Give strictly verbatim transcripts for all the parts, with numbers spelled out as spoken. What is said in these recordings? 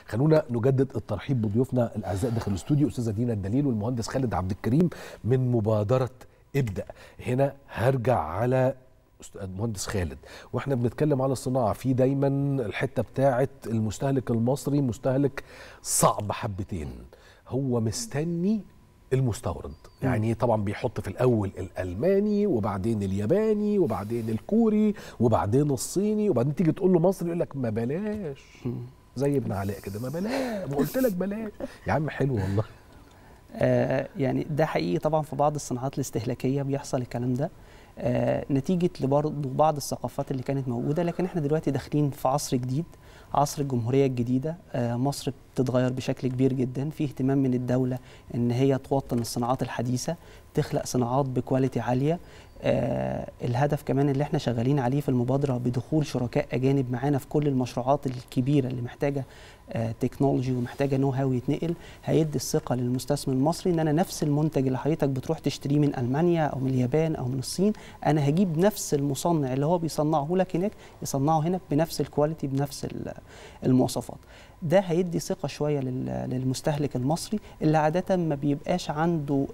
خلونا نجدد الترحيب بضيوفنا الاعزاء داخل الاستوديو، استاذه دينا الدليل والمهندس خالد عبد الكريم من مبادره ابدأ. هنا هرجع على مهندس خالد، واحنا بنتكلم على الصناعه، في دايما الحته بتاعه المستهلك المصري مستهلك صعب حبتين، هو مستني المستورد، يعني طبعا بيحط في الاول الالماني وبعدين الياباني وبعدين الكوري وبعدين الصيني، وبعدين تيجي تقول له مصري يقول لك ما بلاش، زي ابن علاء كده، ما بلاش، ما قلت لك بلاش يا عم. حلو والله. آه يعني ده حقيقي طبعا في بعض الصناعات الاستهلاكيه بيحصل الكلام ده، آه نتيجه لبرضه بعض الثقافات اللي كانت موجوده. لكن احنا دلوقتي داخلين في عصر جديد، عصر الجمهوريه الجديده. آه مصر بتتغير بشكل كبير جدا، في اهتمام من الدوله ان هي توطن الصناعات الحديثه، تخلق صناعات بكواليتي عاليه. آه الهدف كمان اللي احنا شغالين عليه في المبادره بدخول شركاء اجانب معانا في كل المشروعات الكبيره اللي محتاجه آه تكنولوجي ومحتاجه نو هاو يتنقل، هيدي الثقه للمستثمر المصري ان انا نفس المنتج اللي حضرتك بتروح تشتريه من المانيا او من اليابان او من الصين، انا هجيب نفس المصنع اللي هو بيصنعه لك هناك يصنعه هنا بنفس الكواليتي بنفس المواصفات. ده هيدي ثقه شويه للمستهلك المصري اللي عاده ما بيبقاش عنده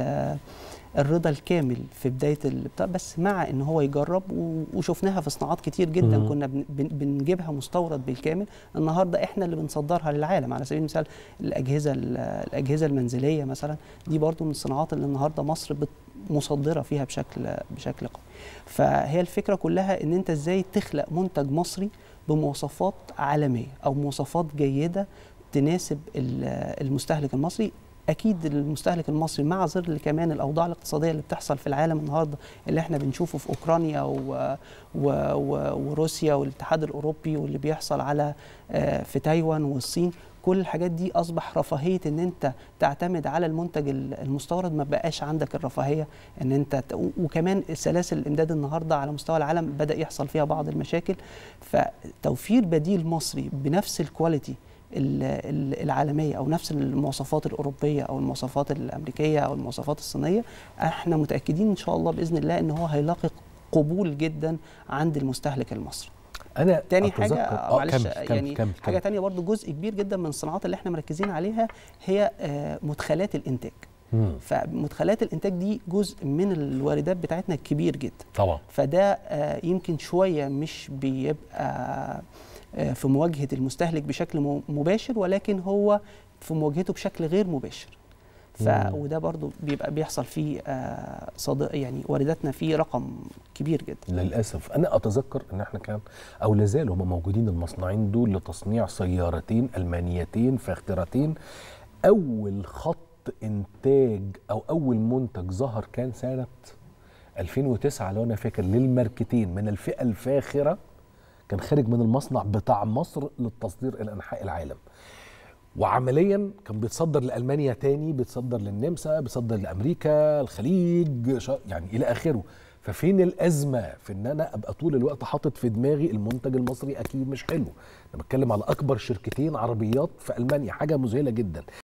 الرضا الكامل في بدايه البتاع، بس مع ان هو يجرب. وشفناها في صناعات كتير جدا مم. كنا بنجيبها مستورد بالكامل، النهارده احنا اللي بنصدرها للعالم. على سبيل المثال الاجهزه الاجهزه المنزليه مثلا، دي برضو من الصناعات اللي النهارده مصر مصدره فيها بشكل بشكل قوي. فهي الفكره كلها ان انت ازاي تخلق منتج مصري بمواصفات عالميه او مواصفات جيده تناسب المستهلك المصري. اكيد المستهلك المصري مع ظل كمان الاوضاع الاقتصاديه اللي بتحصل في العالم النهارده، اللي احنا بنشوفه في اوكرانيا و... و... و... وروسيا والاتحاد الاوروبي، واللي بيحصل على في تايوان والصين، كل الحاجات دي اصبح رفاهيه ان انت تعتمد على المنتج المستورد، ما بقاش عندك الرفاهيه ان انت. وكمان سلاسل الامداد النهارده على مستوى العالم بدا يحصل فيها بعض المشاكل، فتوفير بديل مصري بنفس الكواليتي العالميه او نفس المواصفات الاوروبيه او المواصفات الامريكيه او المواصفات الصينيه، احنا متاكدين ان شاء الله باذن الله ان هو هيلاقي قبول جدا عند المستهلك المصري. انا تاني حاجه آه معلش كم كم يعني كم حاجه كم. تانية برضو، جزء كبير جدا من الصناعات اللي احنا مركزين عليها هي آه مدخلات الانتاج. مم. فمدخلات الانتاج دي جزء من الواردات بتاعتنا كبير جدا طبعا. فده آه يمكن شويه مش بيبقى في مواجهة المستهلك بشكل مباشر، ولكن هو في مواجهته بشكل غير مباشر. ف وده برضو بيبقى بيحصل فيه صادق، يعني وارداتنا فيه رقم كبير جدا. للاسف انا اتذكر ان احنا كان او لازال هم موجودين المصنعين دول لتصنيع سيارتين المانيتين فاخرتين. اول خط انتاج او اول منتج ظهر كان سنه ألفين وتسعة لو انا فاكر، للماركتين من الفئه الفاخره، كان خارج من المصنع بتاع مصر للتصدير الى انحاء العالم، وعمليا كان بيتصدر لالمانيا، تاني بيتصدر للنمسا، بيتصدر لامريكا، الخليج، يعني الى اخره. ففين الازمه في ان انا ابقى طول الوقت حاطط في دماغي المنتج المصري اكيد مش حلو؟ انا بتكلم على اكبر شركتين عربيات في المانيا، حاجه مذهله جدا.